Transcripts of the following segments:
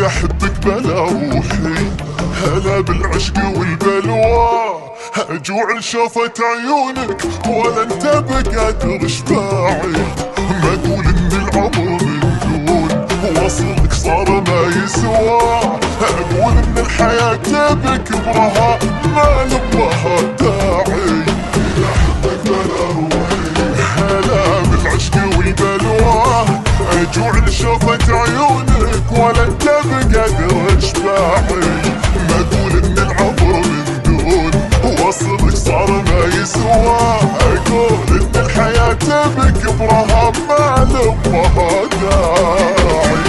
احبك بلا روحي، هلا بالعشق والبلوى، اجوع لشوفة عيونك ولا انت بقدر اشباعي. ما اقول ان العمر من دون وصلك صار ما يسوى، اقول ان الحياة بكبرها ما لبها داعي. احبك بلا روحي، هلا بالعشق والبلوى، اجوع لشوفة عيونك ولا انت بقدر اشباعي. ما اقول ان العمر من دون وصلك صار ما يسوى، اقول ان الحياة بكبرها ما لبها داعي.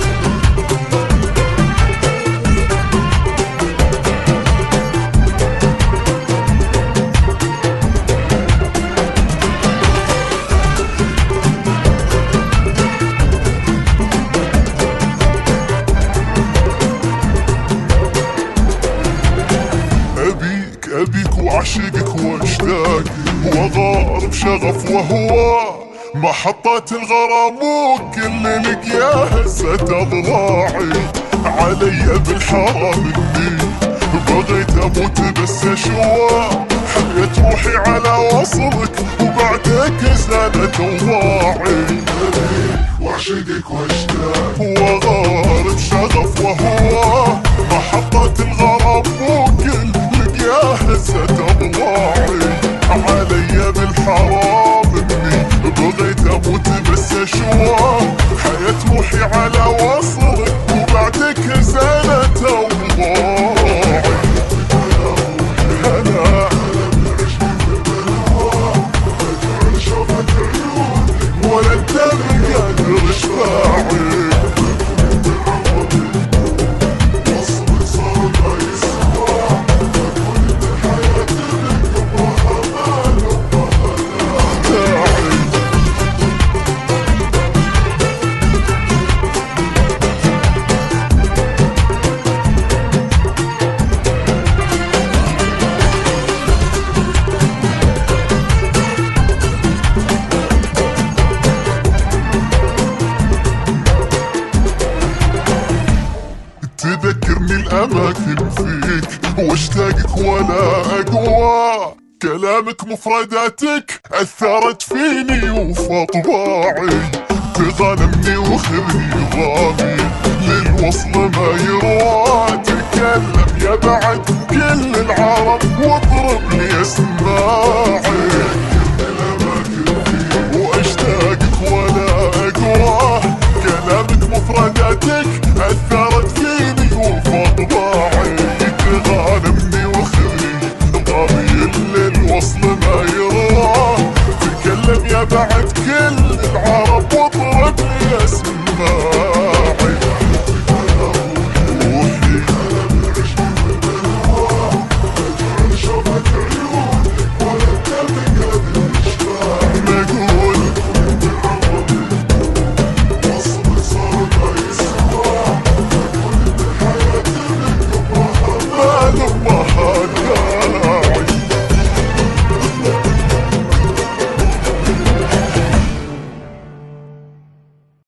أبيك وأعشقك واشتاق وأغار بشغف وهوى، محطات الغرام وكل لقياه هزت أضلاعي. علي بالحرام إني بغيت أموت بس أشوى، حيت روحي على وصلك وبعدك زادت أوضاعي. وأعشقك واشتاق وأغار بشغف وهوى، محطات الغرام وكل هزت أضلاعي. علي بالحرام إني بغيت أموت بس أشوى، حياة روحي على وصلك وبعدك زالت أوضاعي. أنا ولا أنت بقدر اشباعي. تذكرني الأماكن فيك واشتاقك ولا أقوى، كلامك مفرداتك أثرت فيني وفي طباعي. تغانمني وخذني غامي للوصل ما يروى، تكلم يا بعد كل العرب واضرب لي اسماعي.